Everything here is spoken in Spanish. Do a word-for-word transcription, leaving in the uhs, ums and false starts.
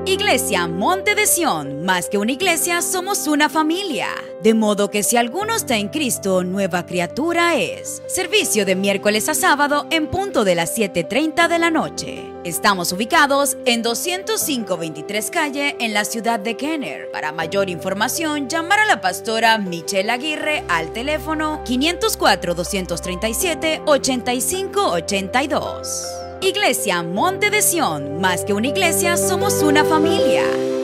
Iglesia Monte de Sión, más que una iglesia, somos una familia. De modo que si alguno está en Cristo, nueva criatura es. Servicio de miércoles a sábado en punto de las siete treinta de la noche. Estamos ubicados en doscientos cinco veintitrés Calle, en la ciudad de Kenner. Para mayor información, llamar a la pastora Michelle Aguirre al teléfono quinientos cuatro, doscientos treinta y siete, ochenta y cinco ochenta y dos. Iglesia Monte de Sión, más que una iglesia, somos una familia.